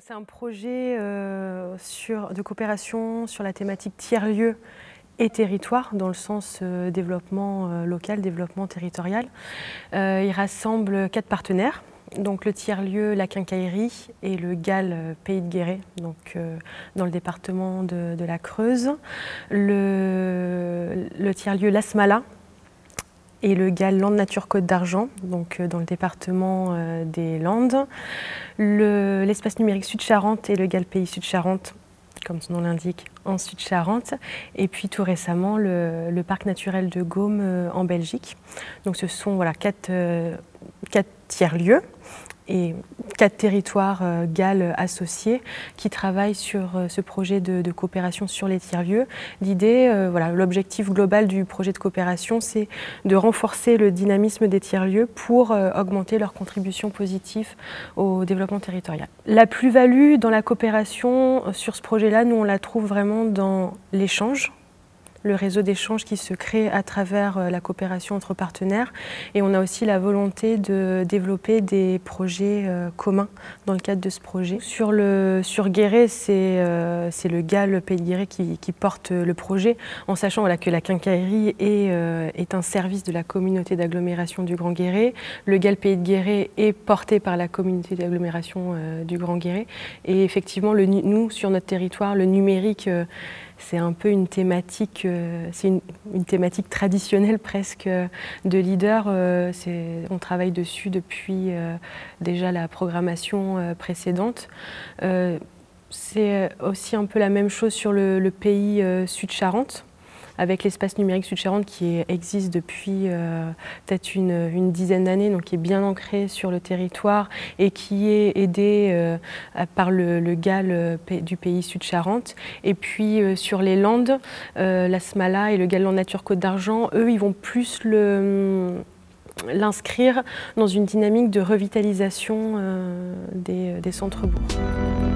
C'est un projet de coopération sur la thématique tiers-lieux et territoire, dans le sens développement local, développement territorial. Il rassemble 4 partenaires, donc le tiers-lieu, la Quincaillerie et le GAL Pays de Guéret, donc dans le département de la Creuse, le tiers-lieu L'Asmala et le GAL Landes Nature Côte d'Argent, donc dans le département des Landes, l'espace numérique Sud-Charente et le GAL Pays Sud-Charente, comme son nom l'indique, en Sud-Charente, et puis tout récemment le parc naturel de Gaume en Belgique. Donc ce sont voilà, 4 tiers-lieux et 4 territoires GAL associés qui travaillent sur ce projet de coopération sur les tiers-lieux. L'idée, voilà, l'objectif global du projet de coopération, c'est de renforcer le dynamisme des tiers-lieux pour augmenter leur contribution positive au développement territorial. La plus-value dans la coopération sur ce projet-là, nous on la trouve vraiment dans l'échange, le réseau d'échange qui se crée à travers la coopération entre partenaires. Et on a aussi la volonté de développer des projets communs dans le cadre de ce projet. Sur Guéret, c'est le GAL Pays de Guéret qui porte le projet, en sachant voilà, que la Quincaillerie est un service de la communauté d'agglomération du Grand Guéret. Le GAL Pays de Guéret est porté par la communauté d'agglomération du Grand Guéret. Et effectivement, nous, sur notre territoire, le numérique, c'est un peu une thématique, c'est une thématique traditionnelle presque de leader. On travaille dessus depuis déjà la programmation précédente. C'est aussi un peu la même chose sur le pays Sud-Charente, avec l'espace numérique Sud-Charente qui existe depuis peut-être une dizaine d'années, donc qui est bien ancré sur le territoire et qui est aidé par le GAL du pays Sud-Charente. Et puis sur les Landes, l'Asmala et le GAL Landes Nature Côte d'Argent, eux, ils vont plus l'inscrire dans une dynamique de revitalisation des centres-bourgs.